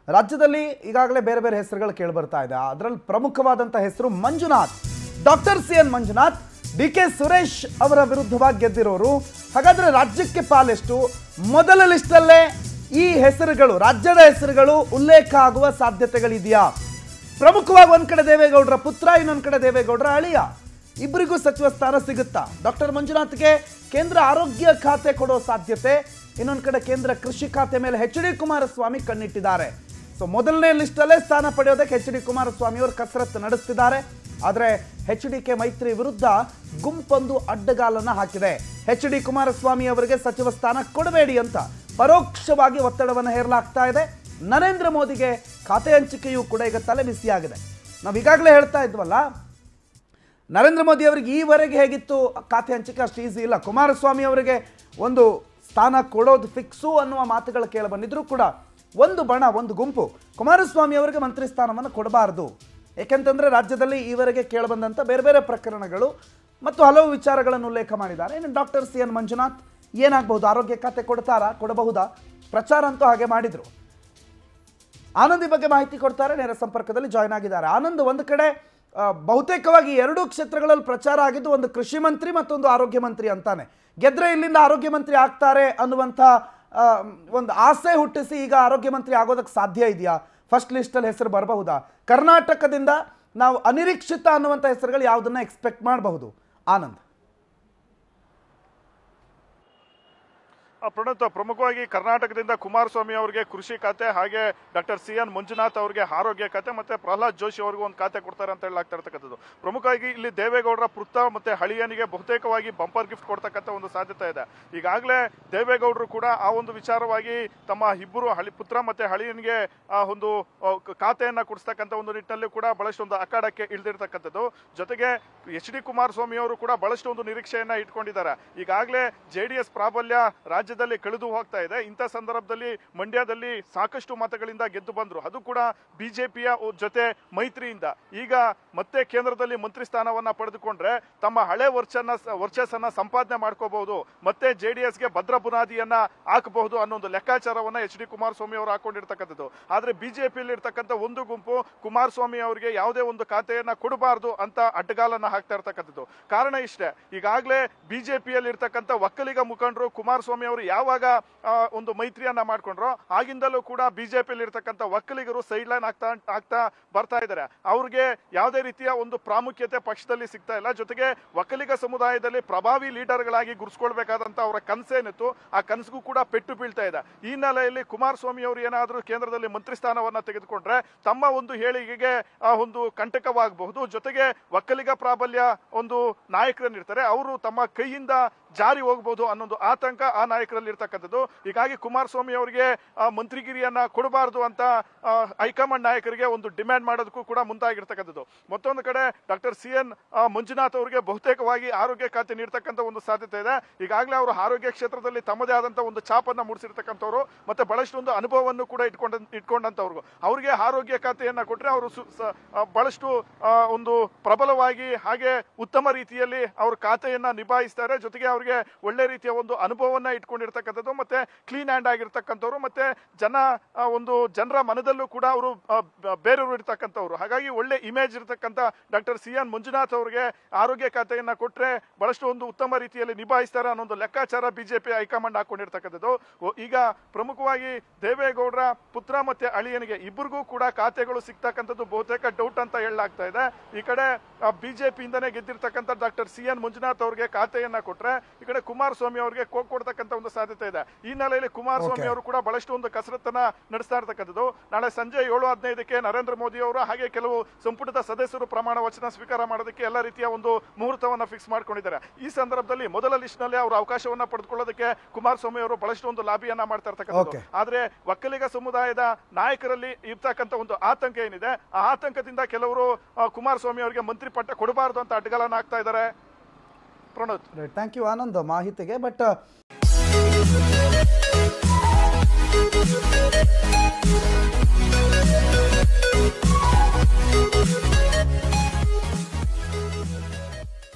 ರಾಜ್ಯದಲ್ಲಿ ಈಗಾಗಲೇ ಬೇರೆ ಬೇರೆ ಹೆಸರುಗಳು ಕೇಳಿ ಬರ್ತಾ ಇದೆ. ಅದರಲ್ಲಿ ಪ್ರಮುಖವಾದಂಥ ಹೆಸರು Manjunath. Doctor CN Manjunath DK Suresh ಅವರ ವಿರುದ್ಧವಾಗಿ ಗೆದ್ದಿರೋರು. ಹಾಗಾದ್ರೆ ರಾಜ್ಯಕ್ಕೆ ಪಾಲೆಷ್ಟು? ಮೊದಲ ಲಿಸ್ಟಲ್ಲೇ ಈ ಹೆಸರುಗಳು, ರಾಜ್ಯದ ಹೆಸರುಗಳು ಉಲ್ಲೇಖ ಆಗುವ ಸಾಧ್ಯತೆಗಳಿದೆಯಾ? ಪ್ರಮುಖವಾಗಿ ಒಂದ್ ಕಡೆ ದೇವೇಗೌಡರ ಪುತ್ರ, ಇನ್ನೊಂದು ಕಡೆ ದೇವೇಗೌಡರ ಅಳಿಯ, ಇಬ್ಬರಿಗೂ ಸಚಿವ ಸ್ಥಾನ ಸಿಗುತ್ತಾ? ಡಾಕ್ಟರ್ ಮಂಜುನಾಥ್ಗೆ ಕೇಂದ್ರ ಆರೋಗ್ಯ ಖಾತೆ ಕೊಡೋ ಸಾಧ್ಯತೆ, ಇನ್ನೊಂದು ಕಡೆ ಕೇಂದ್ರ ಕೃಷಿ ಖಾತೆ ಮೇಲೆ HD ಕುಮಾರಸ್ವಾಮಿ ಕಣ್ಣಿಟ್ಟಿದ್ದಾರೆ. ಸೊ ಮೊದಲನೇ ಲಿಸ್ಟಲ್ಲೇ ಸ್ಥಾನ ಪಡೆಯೋದಕ್ಕೆ HD ಕುಮಾರಸ್ವಾಮಿ ಅವರು ಕಸರತ್ತು ನಡೆಸ್ತಿದ್ದಾರೆ. ಆದರೆ HDK ಮೈತ್ರಿ ವಿರುದ್ಧ ಗುಂಪೊಂದು ಅಡ್ಡಗಾಲನ್ನ ಹಾಕಿದೆ. HD ಕುಮಾರಸ್ವಾಮಿ ಅವರಿಗೆ ಸಚಿವ ಸ್ಥಾನ ಕೊಡಬೇಡಿ ಅಂತ ಪರೋಕ್ಷವಾಗಿ ಒತ್ತಡವನ್ನು ಹೇರಲಾಗ್ತಾ ಇದೆ. ನರೇಂದ್ರ ಮೋದಿಗೆ ಖಾತೆ ಹಂಚಿಕೆಯೂ ಕೂಡ ಈಗ ತಲೆ ಬಿಸಿಯಾಗಿದೆ. ನಾವು ಈಗಾಗಲೇ ಹೇಳ್ತಾ ಇದ್ವಲ್ಲ, ನರೇಂದ್ರ ಮೋದಿ ಅವರಿಗೆ ಈವರೆಗೆ ಹೇಗಿತ್ತು ಖಾತೆ ಹಂಚಿಕೆ ಅಷ್ಟು ಈಸಿ ಇಲ್ಲ. ಕುಮಾರಸ್ವಾಮಿ ಅವರಿಗೆ ಒಂದು ಸ್ಥಾನ ಕೊಡೋದು ಫಿಕ್ಸು ಅನ್ನುವ ಮಾತುಗಳು ಕೇಳಿ ಬಂದಿದ್ರು ಕೂಡ ಒಂದು ಬಣ, ಒಂದು ಗುಂಪು ಕುಮಾರಸ್ವಾಮಿ ಅವರಿಗೆ ಮಂತ್ರಿ ಸ್ಥಾನವನ್ನು ಕೊಡಬಾರ್ದು. ಏಕೆಂತಂದರೆ ರಾಜ್ಯದಲ್ಲಿ ಈವರೆಗೆ ಕೇಳಿಬಂದಂಥ ಬೇರೆ ಬೇರೆ ಪ್ರಕರಣಗಳು ಮತ್ತು ಹಲವು ವಿಚಾರಗಳನ್ನು ಉಲ್ಲೇಖ ಮಾಡಿದ್ದಾರೆ. ಇನ್ನು ಡಾಕ್ಟರ್ CN ಮಂಜುನಾಥ್ ಏನಾಗಬಹುದು? ಆರೋಗ್ಯ ಖಾತೆ ಕೊಡ್ತಾರಾ, ಕೊಡಬಹುದಾ? ಪ್ರಚಾರ ಅಂತೂ ಹಾಗೆ ಮಾಡಿದರು. ಆನಂದ್ ಈ ಬಗ್ಗೆ ಮಾಹಿತಿ ಕೊಡ್ತಾರೆ, ನೇರ ಸಂಪರ್ಕದಲ್ಲಿ ಜಾಯ್ನ್ ಆಗಿದ್ದಾರೆ. ಆನಂದ್, ಒಂದು ಕಡೆ ಬಹುತೇಕವಾಗಿ ಎರಡೂ ಕ್ಷೇತ್ರಗಳಲ್ಲಿ ಪ್ರಚಾರ ಆಗಿದ್ದು ಒಂದು ಕೃಷಿ ಮಂತ್ರಿ ಮತ್ತೊಂದು ಆರೋಗ್ಯ ಮಂತ್ರಿ ಅಂತಾನೆ. ಗೆದ್ರೆ ಇಲ್ಲಿಂದ ಆರೋಗ್ಯ ಮಂತ್ರಿ ಆಗ್ತಾರೆ ಅನ್ನುವಂಥ ಒಂದು ಆಸೆ ಹುಟ್ಟಿಸಿ ಈಗ ಆರೋಗ್ಯ ಮಂತ್ರಿ ಆಗೋದಕ್ಕೆ ಸಾಧ್ಯ ಇದೆಯಾ? ಫಸ್ಟ್ ಲಿಸ್ಟಲ್ಲಿ ಹೆಸರು ಬರಬಹುದಾ? ಕರ್ನಾಟಕದಿಂದ ನಾವು ಅನಿರೀಕ್ಷಿತ ಅನ್ನುವಂಥ ಹೆಸರುಗಳು ಯಾವುದನ್ನ ಎಕ್ಸ್ಪೆಕ್ಟ್ ಮಾಡಬಹುದು? ಆನಂದ್. ಪ್ರಣತ್, ಪ್ರಮುಖವಾಗಿ ಕರ್ನಾಟಕದಿಂದ ಕುಮಾರಸ್ವಾಮಿ ಅವರಿಗೆ ಕೃಷಿ ಖಾತೆ, ಹಾಗೆ ಡಾಕ್ಟರ್ CN ಮಂಜುನಾಥ್ ಅವರಿಗೆ ಆರೋಗ್ಯ ಖಾತೆ, ಮತ್ತೆ ಪ್ರಹ್ಲಾದ್ ಜೋಶಿ ಅವರಿಗೂ ಒಂದು ಖಾತೆ ಕೊಡ್ತಾರೆ ಅಂತ ಹೇಳಲಾಗ್ತಾ ಇರ್ತಕ್ಕಂಥದ್ದು. ಪ್ರಮುಖವಾಗಿ ಇಲ್ಲಿ ದೇವೇಗೌಡರ ಪುತ್ರ ಮತ್ತೆ ಹಳಿಯನಿಗೆ ಬಹುತೇಕವಾಗಿ ಬಂಪರ್ ಗಿಫ್ಟ್ ಕೊಡ್ತಕ್ಕಂಥ ಒಂದು ಸಾಧ್ಯತೆ ಇದೆ. ಈಗಾಗಲೇ ದೇವೇಗೌಡರು ಕೂಡ ಆ ಒಂದು ವಿಚಾರವಾಗಿ ತಮ್ಮ ಇಬ್ಬರು ಪುತ್ರ ಮತ್ತೆ ಹಳಿಯನಿಗೆ ಒಂದು ಖಾತೆಯನ್ನ ಕೊಡಿಸ್ತಕ್ಕಂಥ ಒಂದು ನಿಟ್ಟಿನಲ್ಲಿ ಕೂಡ ಬಹಳಷ್ಟು ಒಂದು ಅಖಾಡಕ್ಕೆ ಇಳಿದಿರ್ತಕ್ಕಂಥದ್ದು. ಜೊತೆಗೆ HD ಕುಮಾರಸ್ವಾಮಿ ಅವರು ಕೂಡ ಬಹಳಷ್ಟು ಒಂದು ನಿರೀಕ್ಷೆಯನ್ನ ಇಟ್ಕೊಂಡಿದ್ದಾರೆ. ಈಗಾಗಲೇ JDS ಪ್ರಾಬಲ್ಯ ರಾಜ್ಯದಲ್ಲಿ ಕಳೆದು ಹೋಗ್ತಾ ಇದೆ. ಇಂಥ ಸಂದರ್ಭದಲ್ಲಿ ಮಂಡ್ಯದಲ್ಲಿ ಸಾಕಷ್ಟು ಮತಗಳಿಂದ ಗೆದ್ದು ಬಂದ್ರು, ಅದು ಕೂಡ ಬಿಜೆಪಿಯ ಜೊತೆ ಮೈತ್ರಿಯಿಂದ. ಈಗ ಮತ್ತೆ ಕೇಂದ್ರದಲ್ಲಿ ಮಂತ್ರಿ ಸ್ಥಾನವನ್ನ ಪಡೆದುಕೊಂಡ್ರೆ ತಮ್ಮ ಹಳೆ ವರ್ಚಸ್ಸನ್ನ ಸಂಪಾದನೆ ಮಾಡ್ಕೋಬಹುದು, ಮತ್ತೆ JDSಗೆ ಭದ್ರ ಬುನಾದಿಯನ್ನ ಹಾಕಬಹುದು ಅನ್ನೋ ಒಂದು ಲೆಕ್ಕಾಚಾರವನ್ನ HD ಕುಮಾರಸ್ವಾಮಿ ಅವರು ಹಾಕೊಂಡಿರ್ತಕ್ಕಂಥದ್ದು. ಆದ್ರೆ ಬಿಜೆಪಿಯಲ್ಲಿ ಇರ್ತಕ್ಕಂಥ ಒಂದು ಗುಂಪು ಕುಮಾರಸ್ವಾಮಿ ಅವರಿಗೆ ಯಾವುದೇ ಒಂದು ಖಾತೆಯನ್ನ ಕೊಡಬಾರದು ಅಂತ ಅಡ್ಡಗಾಲನ್ನ ಹಾಕ್ತಾ ಇರ್ತಕ್ಕಂಥದ್ದು. ಕಾರಣ ಇಷ್ಟೇ, ಈಗಾಗಲೇ ಬಿಜೆಪಿಯಲ್ಲಿ ಇರ್ತಕ್ಕಂಥ ಒಕ್ಕಲಿಗ ಮುಖಂಡರು ಕುಮಾರಸ್ವಾಮಿ ಅವರು ಯಾವಾಗ ಒಂದು ಮೈತ್ರಿಯನ್ನ ಮಾಡ್ಕೊಂಡ್ರು ಆಗಿಂದಲೂ ಕೂಡ ಬಿಜೆಪಿಯಲ್ಲಿ ಇರ್ತಕ್ಕಂಥ ಒಕ್ಕಲಿಗರು ಸೈಡ್ ಲೈನ್ ಆಗ್ತಾ ಬರ್ತಾ ಇದ್ದಾರೆ. ಅವ್ರಿಗೆ ಯಾವುದೇ ರೀತಿಯ ಒಂದು ಪ್ರಾಮುಖ್ಯತೆ ಪಕ್ಷದಲ್ಲಿ ಸಿಗ್ತಾ ಇಲ್ಲ. ಜೊತೆಗೆ ಒಕ್ಕಲಿಗ ಸಮುದಾಯದಲ್ಲಿ ಪ್ರಭಾವಿ ಲೀಡರ್ಗಳಾಗಿ ಗುರುಸ್ಕೊಳ್ಬೇಕಾದಂತ ಅವರ ಕನಸೇನಿತ್ತು, ಆ ಕನಸಿಗೂ ಕೂಡ ಪೆಟ್ಟು ಬೀಳ್ತಾ ಇದೆ. ಈ ಹಿನ್ನೆಲೆಯಲ್ಲಿ ಕುಮಾರಸ್ವಾಮಿ ಅವರು ಏನಾದರೂ ಕೇಂದ್ರದಲ್ಲಿ ಮಂತ್ರಿ ಸ್ಥಾನವನ್ನ ತೆಗೆದುಕೊಂಡ್ರೆ ತಮ್ಮ ಒಂದು ಹೇಳಿಕೆಗೆ ಒಂದು ಕಂಟಕವಾಗಬಹುದು. ಜೊತೆಗೆ ಒಕ್ಕಲಿಗ ಪ್ರಾಬಲ್ಯ ಒಂದು ನಾಯಕರನ್ನಿರ್ತಾರೆ, ಅವರು ತಮ್ಮ ಕೈಯಿಂದ ಜಾರಿ ಹೋಗಬಹುದು ಅನ್ನೊಂದು ಆತಂಕ ಆ ನಾಯಕರಲ್ಲಿ ಇರ್ತಕ್ಕಂಥದ್ದು. ಹೀಗಾಗಿ ಕುಮಾರಸ್ವಾಮಿ ಅವರಿಗೆ ಮಂತ್ರಿಗಿರಿಯನ್ನ ಕೊಡಬಾರದು ಅಂತ ಹೈಕಮಾಂಡ್ ನಾಯಕರಿಗೆ ಒಂದು ಡಿಮ್ಯಾಂಡ್ ಮಾಡೋದಕ್ಕೂ ಕೂಡ ಮುಂದಾಗಿರ್ತಕ್ಕಂಥದ್ದು. ಮತ್ತೊಂದು ಕಡೆ ಡಾಕ್ಟರ್ CN ಮಂಜುನಾಥ್ ಅವರಿಗೆ ಬಹುತೇಕವಾಗಿ ಆರೋಗ್ಯ ಖಾತೆ ನೀಡತಕ್ಕಂಥ ಒಂದು ಸಾಧ್ಯತೆ ಇದೆ. ಈಗಾಗಲೇ ಅವರು ಆರೋಗ್ಯ ಕ್ಷೇತ್ರದಲ್ಲಿ ತಮ್ಮದೇ ಆದಂತಹ ಒಂದು ಛಾಪನ್ನ ಮೂಡಿಸಿರ್ತಕ್ಕಂಥವ್ರು, ಮತ್ತೆ ಬಹಳಷ್ಟು ಒಂದು ಅನುಭವವನ್ನು ಕೂಡ ಇಟ್ಕೊಂಡಂತವ್ರು. ಅವರಿಗೆ ಆರೋಗ್ಯ ಖಾತೆಯನ್ನ ಕೊಟ್ರೆ ಅವರು ಬಹಳಷ್ಟು ಒಂದು ಪ್ರಬಲವಾಗಿ ಹಾಗೆ ಉತ್ತಮ ರೀತಿಯಲ್ಲಿ ಅವ್ರ ಖಾತೆಯನ್ನ ನಿಭಾಯಿಸ್ತಾರೆ. ಜೊತೆಗೆ ಅವರಿಗೆ ಒಳ್ಳೆ ರೀತಿಯ ಒಂದು ಅನುಭವವನ್ನ ಇಟ್ಕೊಂಡಿರ್ತಕ್ಕಂಥದ್ದು, ಮತ್ತೆ ಕ್ಲೀನ್ ಹ್ಯಾಂಡ್ ಆಗಿರ್ತಕ್ಕಂಥವ್ರು, ಮತ್ತೆ ಜನರ ಮನದಲ್ಲೂ ಕೂಡ ಅವರು ಬೇರೆಯವರು ಇರ್ತಕ್ಕಂಥವ್ರು. ಹಾಗಾಗಿ ಒಳ್ಳೆ ಇಮೇಜ್ ಇರತಕ್ಕಂಥ ಡಾಕ್ಟರ್ CN ಮಂಜುನಾಥ್ ಅವರಿಗೆ ಆರೋಗ್ಯ ಖಾತೆಯನ್ನ ಕೊಟ್ರೆ ಬಹಳಷ್ಟು ಒಂದು ಉತ್ತಮ ರೀತಿಯಲ್ಲಿ ನಿಭಾಯಿಸ್ತಾರೆ ಅನ್ನೋ ಒಂದು ಲೆಕ್ಕಾಚಾರ ಬಿಜೆಪಿ ಹೈಕಮಾಂಡ್ ಹಾಕೊಂಡಿರ್ತಕ್ಕಂಥದ್ದು. ಈಗ ಪ್ರಮುಖವಾಗಿ ದೇವೇಗೌಡರ ಪುತ್ರ ಮತ್ತೆ ಅಳಿಯನಿಗೆ ಇಬ್ಬರಿಗೂ ಕೂಡ ಖಾತೆಗಳು ಸಿಗ್ತಕ್ಕಂಥದ್ದು ಬಹುತೇಕ ಡೌಟ್ ಅಂತ ಹೇಳಲಾಗ್ತಾ ಇದೆ. ಈ ಕಡೆ ಬಿಜೆಪಿಯಿಂದನೇ ಗೆದ್ದಿರ್ತಕ್ಕಂಥ ಡಾಕ್ಟರ್ CN ಮಂಜುನಾಥ್ ಅವರಿಗೆ ಖಾತೆಯನ್ನ ಕೊಟ್ರೆ ಈ ಕಡೆ ಕುಮಾರಸ್ವಾಮಿ ಅವರಿಗೆ ಕೊಡ್ತಕ್ಕಂಥ ಒಂದು ಸಾಧ್ಯತೆ ಇದೆ. ಈ ಹಿನ್ನೆಲೆಯಲ್ಲಿ ಕುಮಾರಸ್ವಾಮಿ ಅವರು ಕೂಡ ಬಹಳಷ್ಟು ಒಂದು ಕಸರತ್ತನ್ನ ನಡೆಸ್ತಾ ಇರ್ತಕ್ಕಂಥದ್ದು. ನಾಳೆ ಸಂಜೆ 7:15ಕ್ಕೆ ನರೇಂದ್ರ ಮೋದಿ ಅವರು ಹಾಗೆ ಕೆಲವು ಸಂಪುಟದ ಸದಸ್ಯರು ಪ್ರಮಾಣ ವಚನ ಸ್ವೀಕಾರ ಮಾಡೋದಕ್ಕೆ ಎಲ್ಲ ರೀತಿಯ ಒಂದು ಮುಹೂರ್ತವನ್ನ ಫಿಕ್ಸ್ ಮಾಡ್ಕೊಂಡಿದ್ದಾರೆ. ಈ ಸಂದರ್ಭದಲ್ಲಿ ಮೊದಲ ಲಿಸ್ಟ್ ನಲ್ಲಿ ಅವರು ಅವಕಾಶವನ್ನ ಪಡೆದುಕೊಳ್ಳೋದಕ್ಕೆ ಕುಮಾರಸ್ವಾಮಿ ಅವರು ಬಹಳಷ್ಟು ಒಂದು ಲಾಬಿಯನ್ನ ಮಾಡ್ತಾ ಇರ್ತಕ್ಕಂಥದ್ದು. ಆದ್ರೆ ಒಕ್ಕಲಿಗ ಸಮುದಾಯದ ನಾಯಕರಲ್ಲಿ ಇರ್ತಕ್ಕಂಥ ಒಂದು ಆತಂಕ ಏನಿದೆ, ಆ ಆತಂಕದಿಂದ ಕೆಲವರು ಕುಮಾರಸ್ವಾಮಿ ಅವರಿಗೆ ಮಂತ್ರಿ ಪಟ್ಟ ಕೊಡಬಾರದು ಅಂತ ಅಡ್ಡಗಾಲನ್ನ ಹಾಕ್ತಾ ಇದ್ದಾರೆ. ಪ್ರಣೋತ್, ಥ್ಯಾಂಕ್ ಯು ಆನಂದ್ ಮಾಹಿತಿಗೆ. ಬಟ್